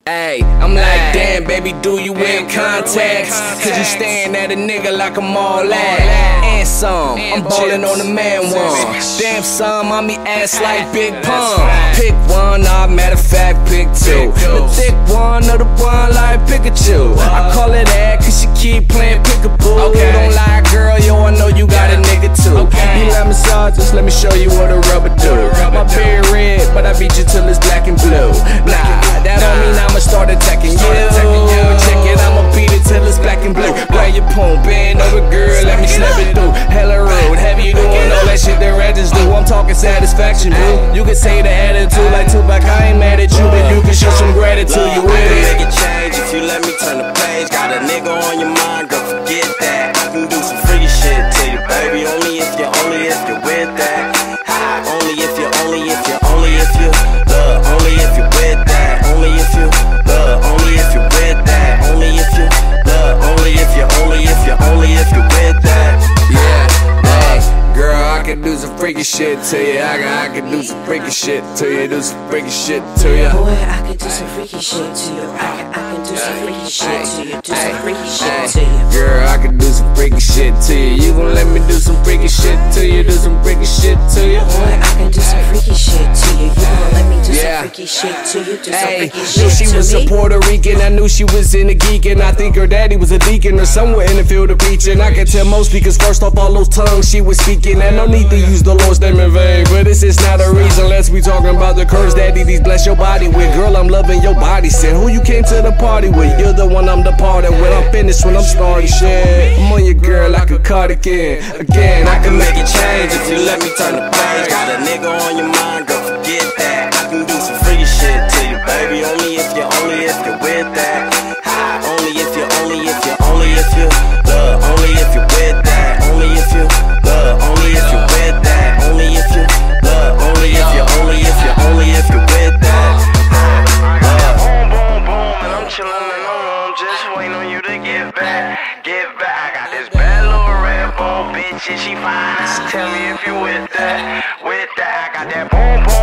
Ayy, I'm like, damn, baby, do you in contacts? Cause you staring at a nigga like I'm all that. And some, I'm ballin' on the man one. Damn, son, mommy ass like Big Pun. Pick one, nah, matter of fact, pick two. The thick one or the one like Pikachu. I call it that cause she keep playing peekaboo. Don't lie, girl, yo, I know you got a nigga too. You like massages, let me show you what a rubber do. My beard red, but I beat you till it's black and blue. Nah, that don't mean I'ma start attacking you. Check it, I'ma beat it till it's black and blue. Grab your poem, bend over, girl, let me slap it through. Hella rude, have you doing all that shit that rappers do? I'm talking satisfaction, boo. You can say the attitude like Tupac, I ain't mad at you, but you can show some gratitude. You with it? Make it change if you let me turn the page. Got a nigga on your mind, girl, forget that. I can do some freaky shit to you, baby. Only if you're with that. Only if you're only if you're with that. Only if you only if you're with that. Only if you only if you're with that. Yeah, girl, I can do some freaky shit to you. I can do some freaky shit to you. Do some freaky shit to you. Boy, I can do some freaky shit to you. I can do some freaky shit to you. Do some freaky shit to you. Girl, I can do some freaky shit to you. You gon' let me do some freaky shit to you. Do some freaky shit to you. Boy, I can do some freaky shit to you. You gon' let me do some freaky shit to you. Do some freaky shit to me. Knew she was a Puerto Rican. I knew she was into geeking. I think her daddy was a deacon or somewhere in the field of preaching. I can tell most because first off all those tongues she was speaking. And no need to use the Lord's name in vain, but this is not a reason. Let's be talking about the curse that these bless your body with. Girl, I'm loving your body. Said who you came to the party with? You're the one I'm departed with. I'm finished when I'm starting shit. I'm on your girl like a cardigan. Again, I can make it change if you let me turn the page. Got a nigga on your mind, girl, forget that. I can do some freaky shit to you, baby. Only if you're with that. Only if you're with that. Only if you're with that. Only if you're with that. Only if you're with that. Boom, and I'm chillin' in the room, just waiting on you to get back. I got this bad little red bone bitch and she fine. Tell me if you with that. I got that boom.